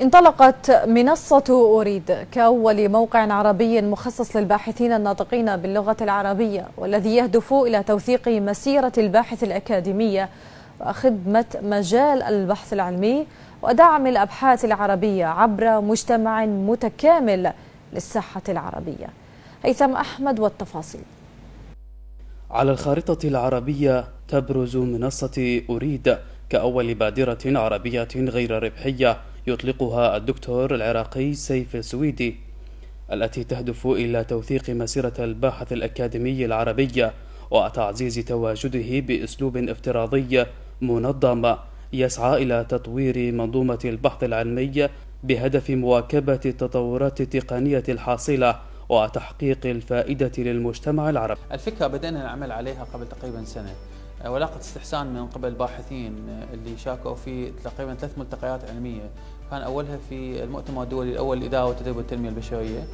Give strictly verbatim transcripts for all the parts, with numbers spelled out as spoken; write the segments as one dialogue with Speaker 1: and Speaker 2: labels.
Speaker 1: انطلقت منصة أريد كأول موقع عربي مخصص للباحثين الناطقين باللغة العربية، والذي يهدف إلى توثيق مسيرة الباحث الأكاديمية وخدمة مجال البحث العلمي ودعم الأبحاث العربية عبر مجتمع متكامل للساحة العربية. هيثم أحمد والتفاصيل.
Speaker 2: على الخارطة العربية تبرز منصة أريد كأول بادرة عربية غير ربحية يطلقها الدكتور العراقي سيف السويدي، التي تهدف إلى توثيق مسيرة الباحث الأكاديمي العربي وتعزيز تواجده بأسلوب افتراضي منظم يسعى إلى تطوير منظومة البحث العلمي بهدف مواكبة التطورات التقنية الحاصلة وتحقيق الفائدة للمجتمع العربي.
Speaker 3: الفكرة بدأنا نعمل عليها قبل تقريبا سنة، ولاقت استحسان من قبل الباحثين اللي شاركوا في تقريبا ثلاث ملتقيات علمية. كان أولها في المؤتمر الدولي الأول للإدارة والتدريب والتنمية البشرية،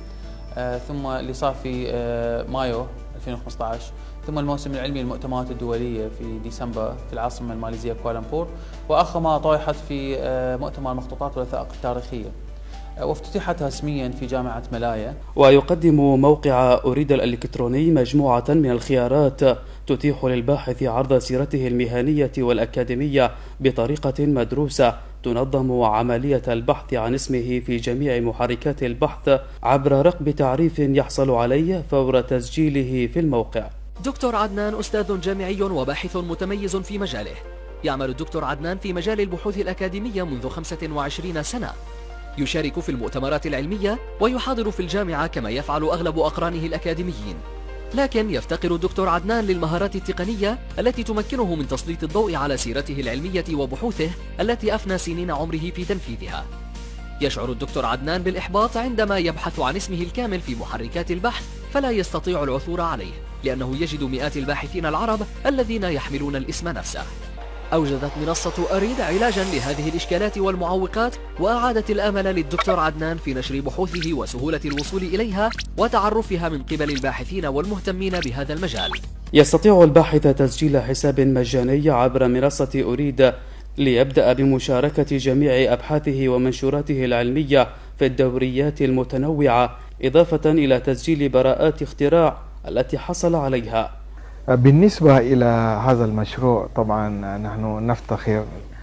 Speaker 3: ثم اللي صار في مايو ألفين وخمسة عشر، ثم الموسم العلمي للمؤتمرات الدولية في ديسمبر في العاصمة الماليزية كوالالمبور، وآخر ما طرحت في مؤتمر المخطوطات والوثائق التاريخية، وافتتحت رسميا في جامعة ملايا.
Speaker 2: ويقدم موقع أريد الإلكتروني مجموعة من الخيارات تتيح للباحث عرض سيرته المهنية والأكاديمية بطريقة مدروسة تنظم عملية البحث عن اسمه في جميع محركات البحث عبر رقم تعريف يحصل عليه فور تسجيله في الموقع.
Speaker 4: دكتور عدنان أستاذ جامعي وباحث متميز في مجاله. يعمل الدكتور عدنان في مجال البحوث الأكاديمية منذ خمسة وعشرين سنة. يشارك في المؤتمرات العلمية ويحاضر في الجامعة كما يفعل أغلب أقرانه الأكاديميين، لكن يفتقر الدكتور عدنان للمهارات التقنية التي تمكنه من تسليط الضوء على سيرته العلمية وبحوثه التي أفنى سنين عمره في تنفيذها. يشعر الدكتور عدنان بالإحباط عندما يبحث عن اسمه الكامل في محركات البحث فلا يستطيع العثور عليه، لأنه يجد مئات الباحثين العرب الذين يحملون الاسم نفسه. أوجدت منصة أريد علاجا لهذه الإشكالات والمعوقات، وأعادت الأمل للدكتور عدنان في نشر بحوثه وسهولة الوصول إليها وتعرفها من قبل الباحثين والمهتمين بهذا المجال.
Speaker 2: يستطيع الباحث تسجيل حساب مجاني عبر منصة أريد ليبدأ بمشاركة جميع أبحاثه ومنشوراته العلمية في الدوريات المتنوعة، إضافة إلى تسجيل براءات اختراع التي حصل عليها.
Speaker 5: بالنسبة إلى هذا المشروع طبعا نحن نفتخر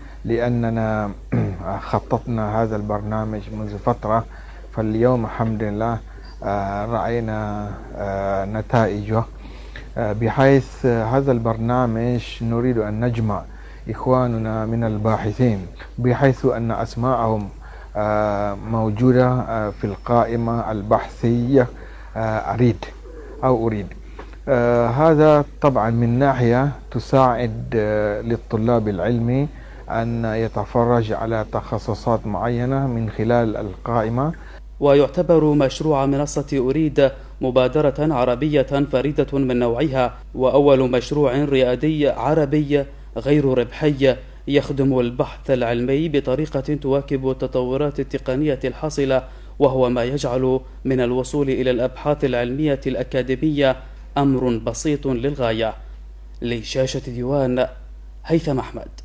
Speaker 5: لأننا خططنا هذا البرنامج منذ فترة، فاليوم الحمد لله رأينا نتائجه، بحيث هذا البرنامج نريد أن نجمع إخواننا من الباحثين بحيث أن أسماءهم موجودة في القائمة البحثية أريد أو أريد. آه هذا طبعا من ناحية تساعد آه للطلاب العلمي أن يتفرج على تخصصات معينة من خلال القائمة.
Speaker 2: ويعتبر مشروع منصة أريد مبادرة عربية فريدة من نوعها، وأول مشروع ريادي عربي غير ربحي يخدم البحث العلمي بطريقة تواكب التطورات التقنية الحاصلة، وهو ما يجعل من الوصول إلى الأبحاث العلمية الأكاديمية أمر بسيط للغاية. لشاشة ديوان، هيثم أحمد.